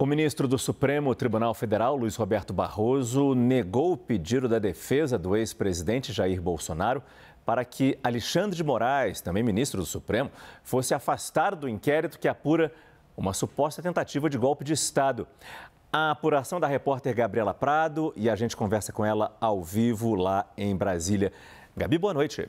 O ministro do Supremo Tribunal Federal, Luiz Roberto Barroso, negou o pedido da defesa do ex-presidente Jair Bolsonaro para que Alexandre de Moraes, também ministro do Supremo, fosse afastado do inquérito que apura uma suposta tentativa de golpe de Estado. A apuração da repórter Gabriela Prado e a gente conversa com ela ao vivo lá em Brasília. Gabi, boa noite.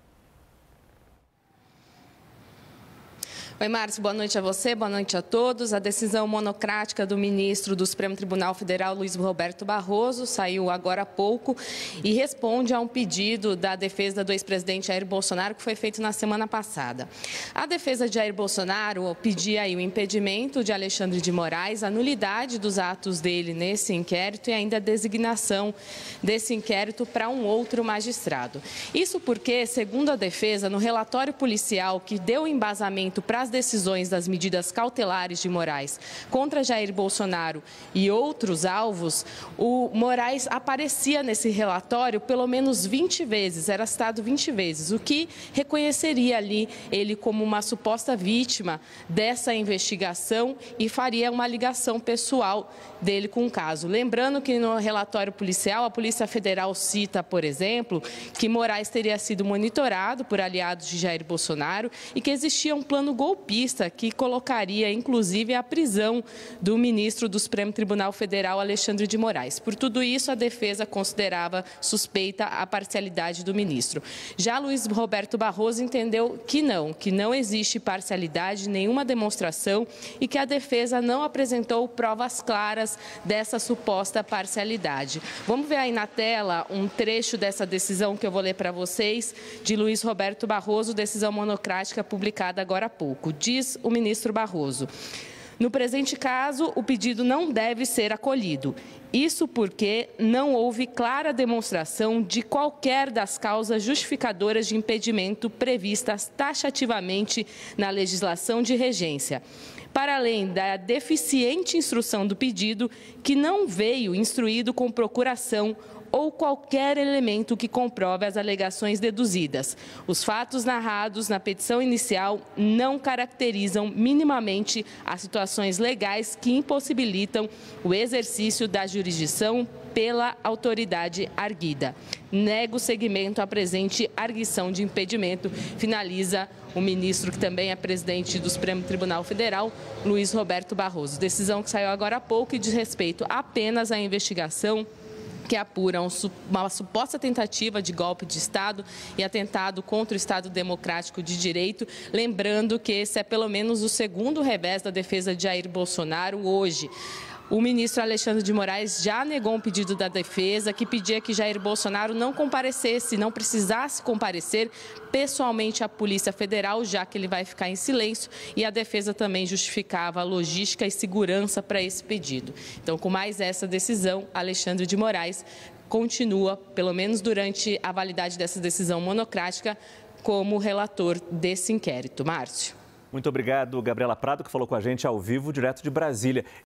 Oi, Márcio, boa noite a você, boa noite a todos. A decisão monocrática do ministro do Supremo Tribunal Federal, Luiz Roberto Barroso, saiu agora há pouco e responde a um pedido da defesa do ex-presidente Jair Bolsonaro, que foi feito na semana passada. A defesa de Jair Bolsonaro pedia aí o impedimento de Alexandre de Moraes, a nulidade dos atos dele nesse inquérito e ainda a designação desse inquérito para um outro magistrado. Isso porque, segundo a defesa, no relatório policial que deu embasamento para as decisões das medidas cautelares de Moraes contra Jair Bolsonaro e outros alvos, o Moraes aparecia nesse relatório pelo menos 20 vezes, era citado 20 vezes, o que reconheceria ali ele como uma suposta vítima dessa investigação e faria uma ligação pessoal dele com o caso. Lembrando que no relatório policial, a Polícia Federal cita, por exemplo, que Moraes teria sido monitorado por aliados de Jair Bolsonaro e que existia um plano golpista que colocaria, inclusive, a prisão do ministro do Supremo Tribunal Federal, Alexandre de Moraes. Por tudo isso, a defesa considerava suspeita a parcialidade do ministro. Já Luiz Roberto Barroso entendeu que não existe parcialidade, nenhuma demonstração e que a defesa não apresentou provas claras dessa suposta parcialidade. Vamos ver aí na tela um trecho dessa decisão que eu vou ler para vocês, de Luiz Roberto Barroso, decisão monocrática publicada agora há pouco. Diz o ministro Barroso: no presente caso, o pedido não deve ser acolhido. Isso porque não houve clara demonstração de qualquer das causas justificadoras de impedimento previstas taxativamente na legislação de regência. Para além da deficiente instrução do pedido, que não veio instruído com procuração ou qualquer elemento que comprove as alegações deduzidas. Os fatos narrados na petição inicial não caracterizam minimamente as situações legais que impossibilitam o exercício da jurisdição pela autoridade arguida. Nego seguimento à presente arguição de impedimento, finaliza o ministro, que também é presidente do Supremo Tribunal Federal, Luiz Roberto Barroso. Decisão que saiu agora há pouco e diz respeito apenas à investigação que apura uma suposta tentativa de golpe de Estado e atentado contra o Estado Democrático de Direito. Lembrando que esse é pelo menos o segundo revés da defesa de Jair Bolsonaro hoje. O ministro Alexandre de Moraes já negou um pedido da defesa que pedia que Jair Bolsonaro não comparecesse, não precisasse comparecer pessoalmente à Polícia Federal, já que ele vai ficar em silêncio, e a defesa também justificava a logística e segurança para esse pedido. Então, com mais essa decisão, Alexandre de Moraes continua, pelo menos durante a validade dessa decisão monocrática, como relator desse inquérito. Márcio. Muito obrigado, Gabriela Prado, que falou com a gente ao vivo, direto de Brasília.